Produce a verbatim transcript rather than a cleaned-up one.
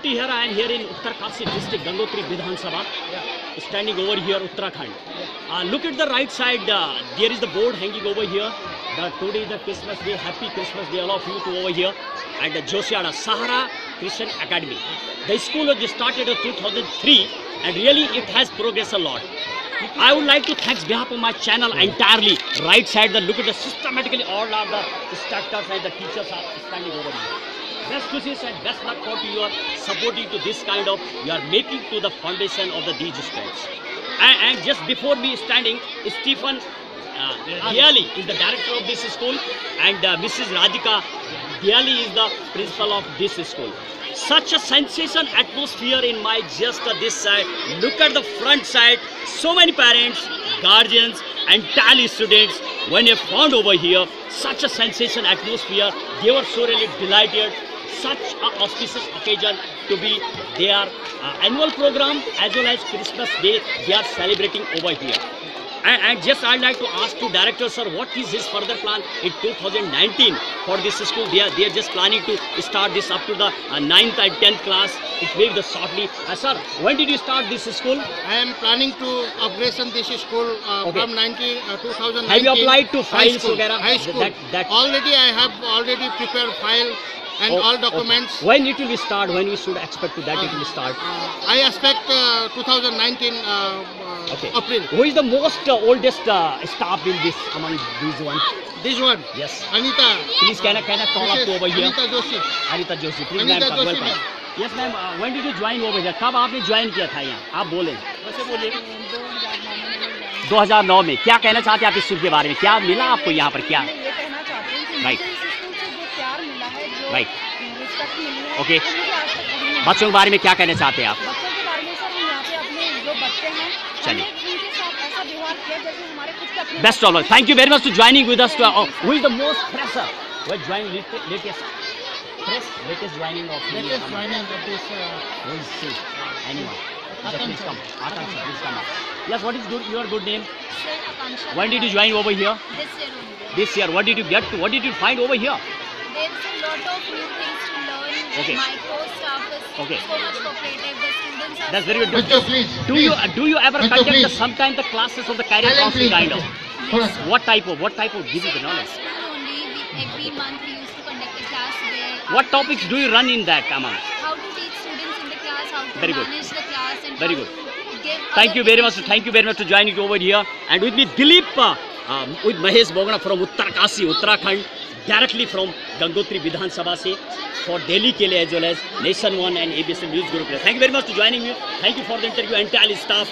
beauty here. I am here in Uttarkasi district, Gangotri Vidhan Sabha, standing over here, Uttarakhand. Uh, look at the right side. Uh, there is the board hanging over here. The, today is the Christmas Day. Happy Christmas Day, all of you to over here. And the Josiada Sahara Christian Academy. The school was started in two thousand three, and really it has progressed a lot. I would like to thank behalf of my channel entirely. Right side, the look at the systematically all of the instructors and the teachers are standing over here. Best wishes and best luck for you are supporting to this kind of, you are making to the foundation of the these students. And, and just before me standing, Stephen uh, Diali is the director of this school, and uh, Missus Radhika Diali is the principal of this school. Such a sensation atmosphere in my just uh, this side. Look at the front side. So many parents, guardians and tally students when they found over here. Such a sensation atmosphere. They were so really delighted. Such an auspicious occasion to be their uh, annual program as well as Christmas Day they are celebrating over here. And, and just I'd like to ask to director sir, what is his further plan in two thousand nineteen for this school? They are they are just planning to start this up to the uh, ninth and tenth class. It will be the shortly. Uh, sir, when did you start this school? I am planning to upgrade this school uh, Okay. from nineteen, uh, two thousand nineteen. Have you applied to high files school, वगैरह? high school. That, that, Already I have already prepared file and Oh, all okay. documents. When it will start? When we should expect to that it will start? Uh, I expect uh, two thousand nineteen uh, uh, Okay. April. Who is the most uh, oldest uh, staff in this among these one? This one. Yes. Anita. Please can I can I call up Missus to over here? Anita Joshi. Anita Joshi. Please Anita ma'am, Joshi, welcome. ma'am. Yes ma'am. Uh, when did you join over here? कब आपने join किया था यहाँ? आप बोले. वैसे बोलिए. दो हज़ार नौ में. क्या कहना चाहते हैं आप इस स्कूल के बारे में? क्या मिला आपको यहाँ पर क्या? ये कहना चाहते हैं कि Right. मुझे इस स्कूल से जो प्यार मिला है, जो Right. रिस्पेक्ट मिली है, Okay. वो मुझे आज तक कभी नहीं बच्चों के बारे में क्या कहना चाहते हैं आप? मिला। बच्चों के बारे में सर, हम यहाँ पे अपने जो बच्चे हैं, चलिए. हमने उनके साथ ऐसा व्यवहार किया जैसे हमारे खुद के अपने Best of all. Thank you very much for joining with us. To, uh, who is the most fresher? Who has joined latest? latest fresh, latest joining of the Latest um, joining of this. Uh, Who is she? Anyone? Okay, Akansha. please come. Akansha, please come up. Yes, what is good, your good name? Sir, Akansha, When did you join over here? this year only. This year. What did you get to? What did you find over here? There is a lot of new things to learn. Okay. My course staff is Okay. so much cooperative. The students are That's so very good. Bachcho, please. Do please. you do you ever Bachcho, conduct the, please. sometimes the classes of the career Silent, counseling please. kind of? थोड़ा सा. What type of what type of give you So the in our knowledge? school only, we, every month we used to conduct a class there. What topics do you run in that among? How to teach students in the class, how to Very good. manage the class, and Very how good. to give Thank other you very much. people- Thank you very much for joining over here. And with me, Dilip, uh, um, with Mahesh Bogana from Uttarkasi, Uttarakhand, directly from Gangotri Vidhan Sabha se, for Delhi ke liye as well as Nation One and A B C News Group. Thank you very much for joining me. Thank you for the interview, entire staff.